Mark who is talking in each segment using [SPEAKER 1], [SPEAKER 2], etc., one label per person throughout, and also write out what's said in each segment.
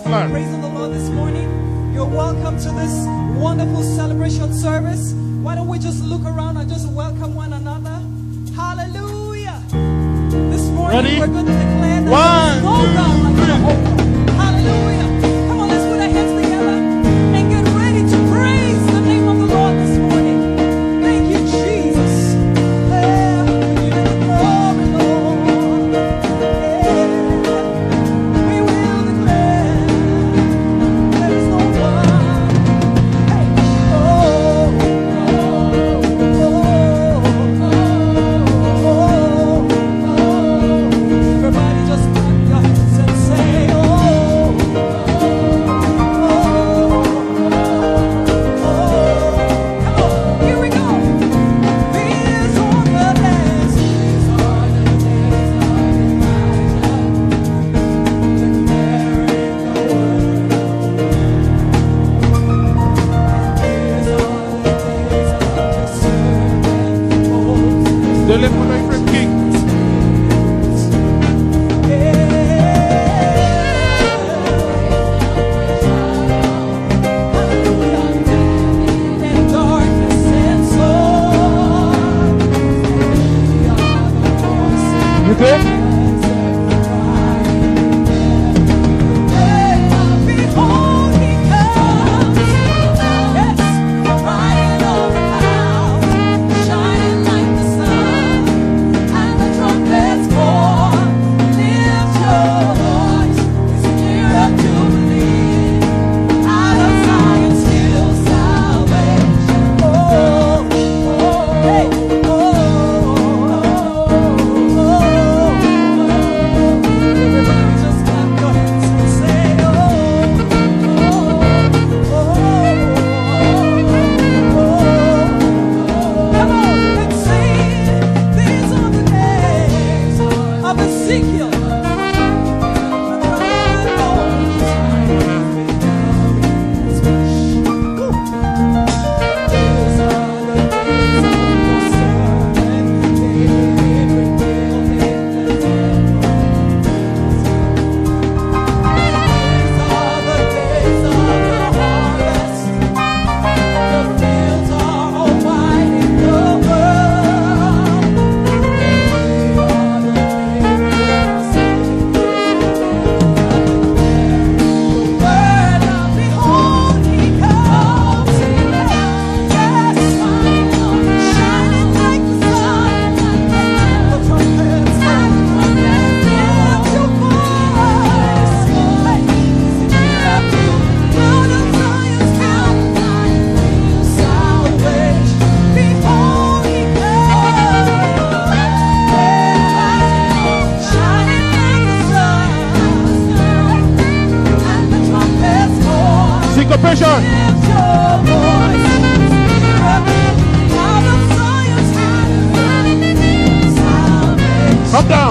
[SPEAKER 1] Lord.
[SPEAKER 2] Praising the Lord this morning. You're welcome to this wonderful celebration service. Why don't we just look around and just welcome one another? Hallelujah. This morning we're going to declare that there is no God like Jehovah. Hallelujah. Come on, let's put our hands together and get ready to praise the name of the Lord this morning. Thank you, Jesus. We give you the glory, Lord. We will declare there is no one. Hey, everybody just clap your hands and say, Come on, here we go. These are the days. These are the days of declaring the word. These are the days of discernment.
[SPEAKER 1] They live for my friend King.
[SPEAKER 2] In darkness and sorrow, we are the voices.
[SPEAKER 1] You did?
[SPEAKER 2] Behold, he comes. Yes, riding on the clouds, shining like the sun, and the trumpets call. Lift your voice, it's nearer to believe. Out of Zion's hill, salvation. Hey, everybody just clap your hands and say, Come on and sing. These are the days of Ezekiel.
[SPEAKER 1] Syncopation. Come down.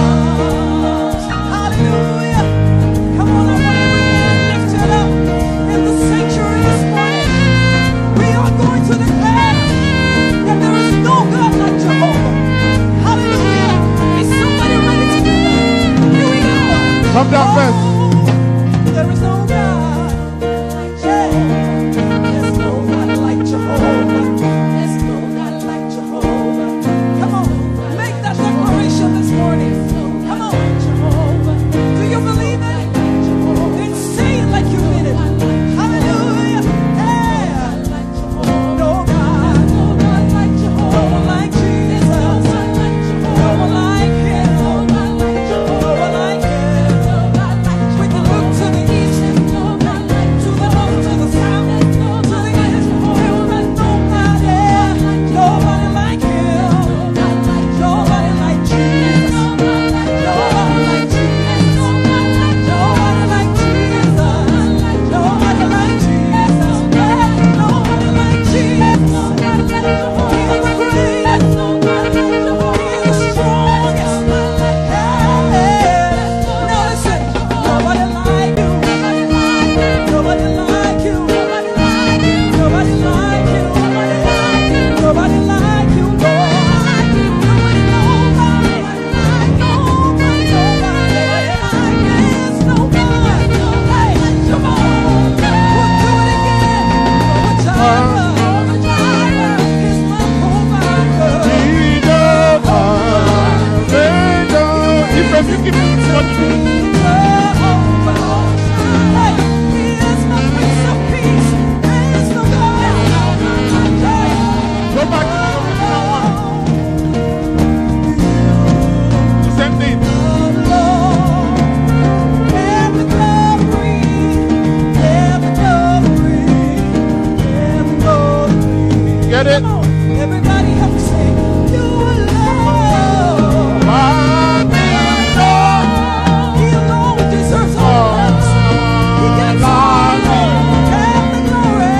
[SPEAKER 2] Hallelujah. Come on, everybody, lift it up in the sanctuary this morning. We are going to declare that there is no God like Jehovah. Hallelujah. Is somebody ready to do that? Here we go.
[SPEAKER 1] Come down first.
[SPEAKER 2] There is no God like Jehovah. There's no God like Jehovah. There's no God like Jehovah. Come on, make that declaration this morning. Come on, Jehovah. Do you believe it? Then say it like you mean it. Hallelujah. Yeah. No God like Jehovah. No one like Jesus. No one like Him. No one like Him.
[SPEAKER 1] you give me what you do. Go back to the original one. The same thing. Get it?
[SPEAKER 2] Everybody help me sing. You alone. He alone deserves all thanks. He gets all the glory.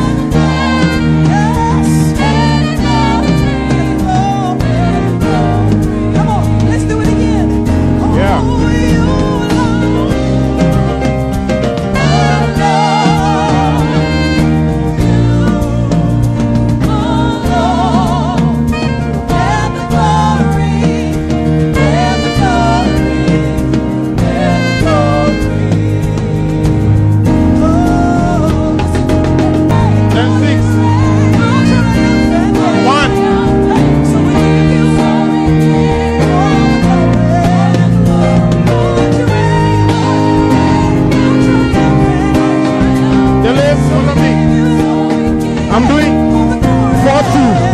[SPEAKER 2] Yes. Come on, let's do it again.
[SPEAKER 1] Yeah.
[SPEAKER 2] Oh, you alone.
[SPEAKER 1] I'm doing 4-2.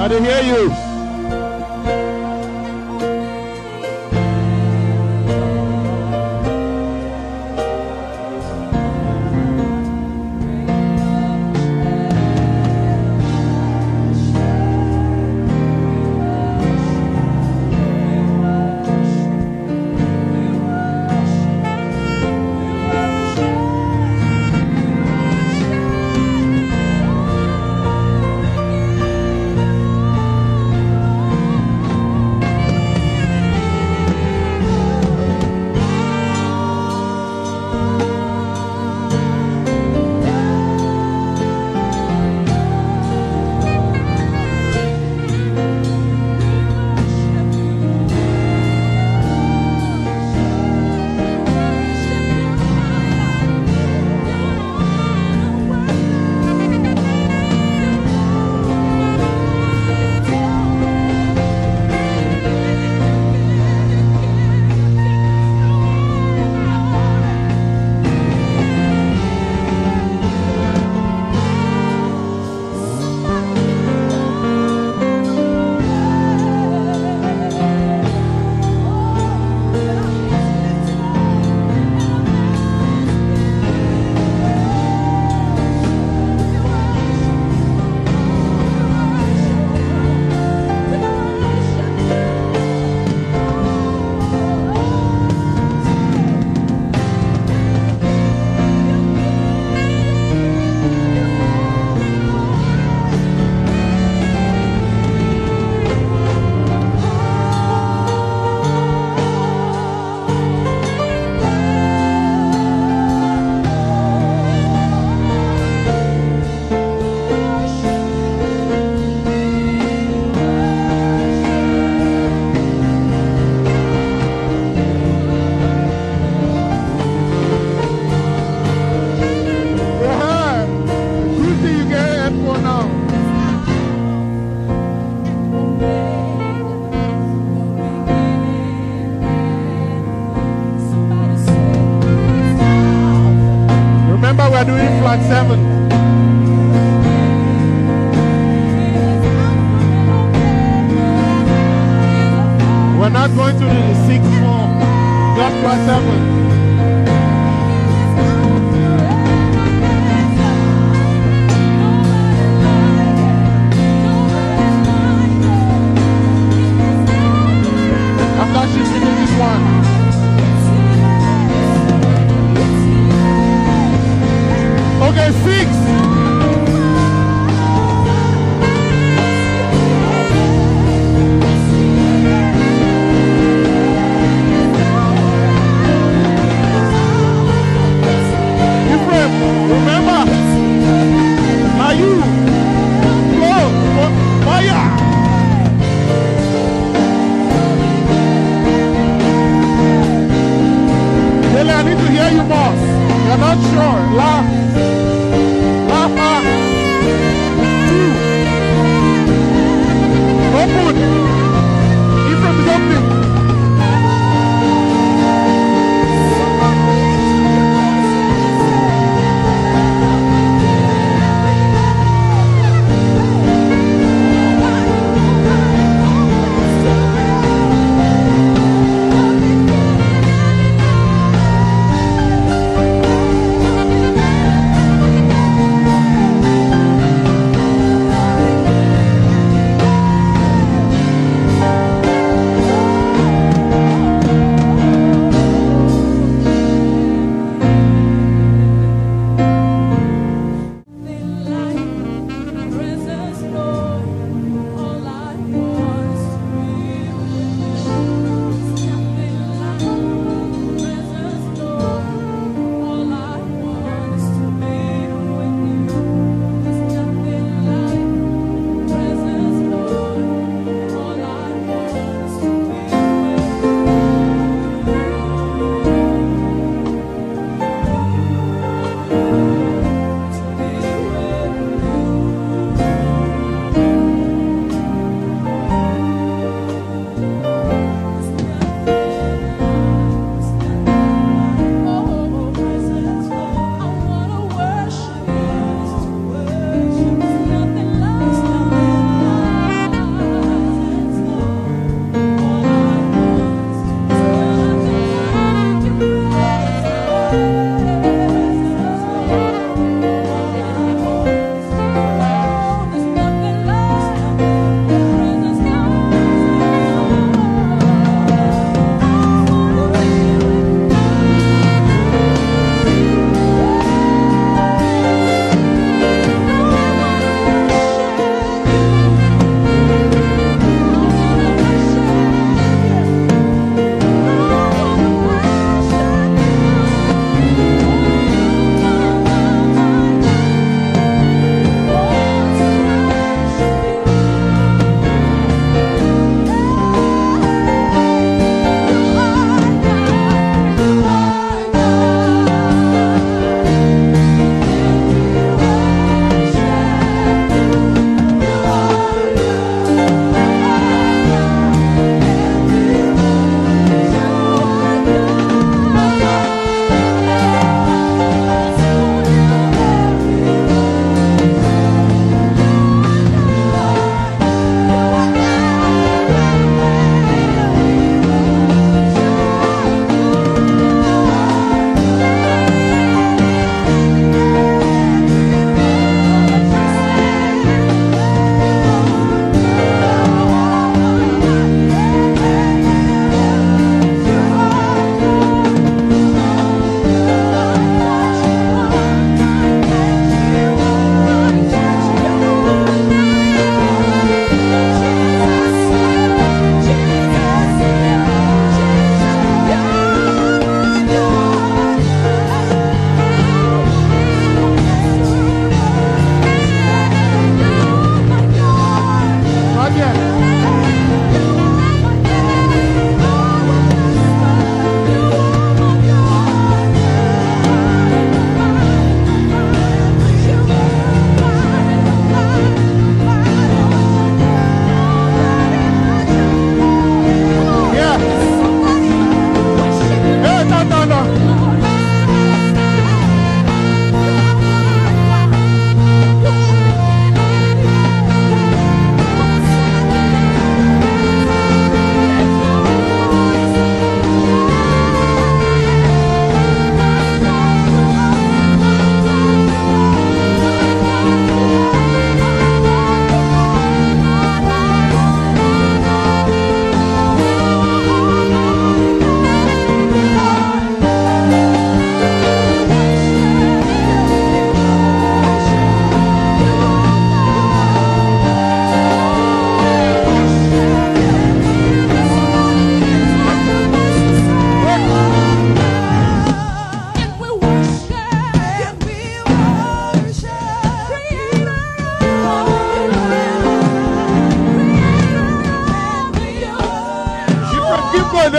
[SPEAKER 1] I didn't hear you. We're doing flat 7. We're not going to do the 6th form, just flat 7. After she's finished this one. Okay, 6.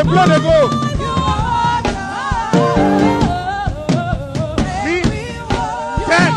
[SPEAKER 1] Here they go. Me. 10.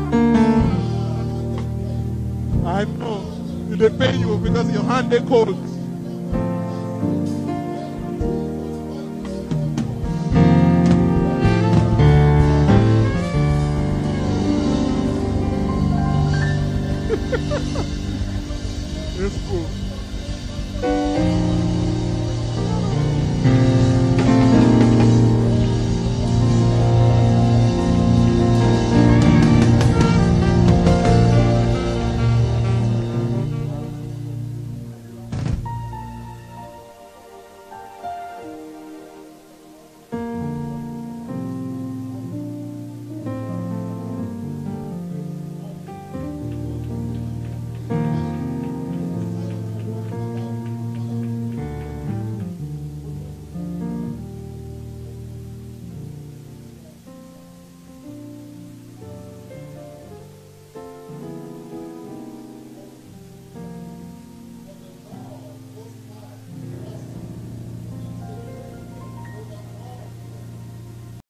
[SPEAKER 1] I know they pay you because your hand they cold.